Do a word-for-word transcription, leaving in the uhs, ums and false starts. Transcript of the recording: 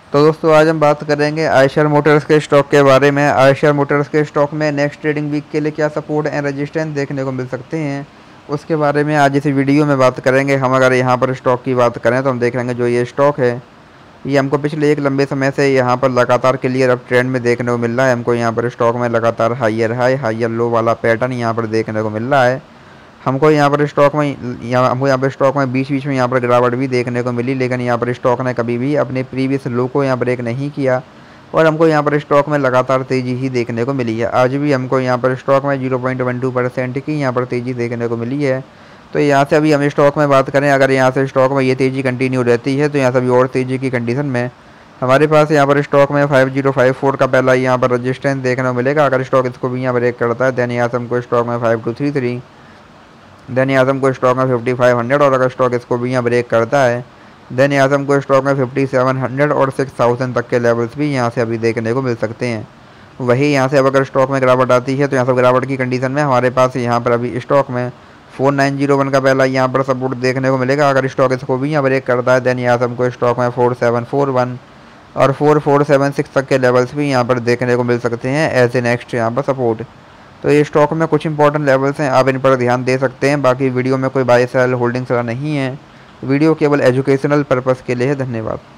तो दोस्तों आज हम बात करेंगे आयशर मोटर्स के स्टॉक के बारे में। आयशर मोटर्स के स्टॉक में नेक्स्ट ट्रेडिंग वीक के लिए क्या सपोर्ट एंड रेजिस्टेंस देखने को मिल सकते हैं, उसके बारे में आज इस वीडियो में बात करेंगे। हम अगर यहाँ पर स्टॉक की बात करें तो हम देख लेंगे जो ये स्टॉक है ये हमको पिछले एक लंबे समय से यहाँ पर लगातार क्लियर अप ट्रेंड में देखने को मिल रहा है। हमको यहाँ पर स्टॉक में लगातार हाइयर हाई हाइयर लो वाला पैटर्न यहाँ पर देखने को मिल रहा है। हमको यहाँ पर स्टॉक में यहाँ हमको यहाँ पर स्टॉक में बीच बीच में यहाँ पर गिरावट भी देखने को मिली, लेकिन यहाँ पर स्टॉक ने कभी भी अपने प्रीवियस लो को यहाँ ब्रेक नहीं किया और हमको यहाँ पर स्टॉक में लगातार तेज़ी ही देखने को मिली है। आज भी हमको यहाँ पर स्टॉक में zero point one two percent की यहाँ पर तेज़ी देखने को मिली है। तो यहाँ से अभी हम स्टॉक में बात करें, अगर यहाँ से स्टॉक में ये तेज़ी कंटिन्यू रहती है तो यहाँ से अभी और तेज़ी की कंडीशन में हमारे पास यहाँ पर स्टॉक में फाइव जीरो फाइव फोर का पहला यहाँ पर रजिस्टेंस देखने को मिलेगा। अगर स्टॉक इसको भी यहाँ ब्रेक करता है देन यहाँ से हमको स्टॉक में five two three three then यहाँ से हमको स्टॉक में फिफ्टी फाइव हंड्रेड और अगर स्टॉक इसको भी यहाँ ब्रेक करता है देन यहाँ से हमको स्टॉक में फिफ्टी सेवन हंड्रेड और सिक्स थाउजेंड तक के लेवल्स भी यहाँ से अभी देखने को मिल सकते हैं। वही यहाँ से अब अगर स्टॉक में गिरावट आती है तो यहाँ से गिरावट की कंडीशन में हमारे पास यहाँ पर अभी स्टॉक में फोर नाइन जीरो वन का पहला यहाँ पर सपोर्ट देखने को मिलेगा। अगर स्टॉक इसको भी यहाँ ब्रेक करता है देन यहाँ से हमको स्टॉक में फोर सेवन फोर वन और फोर फोर सेवन सिक्स तक के लेवल्स भी यहाँ पर देखने को मिल सकते हैं एज ए नेक्स्ट यहाँ पर सपोर्ट। तो ये स्टॉक में कुछ इंपॉर्टेंट लेवल्स हैं, आप इन पर ध्यान दे सकते हैं। बाकी वीडियो में कोई बाय सेल होल्डिंग सलाह नहीं है, वीडियो केवल एजुकेशनल पर्पज़ के लिए है। धन्यवाद।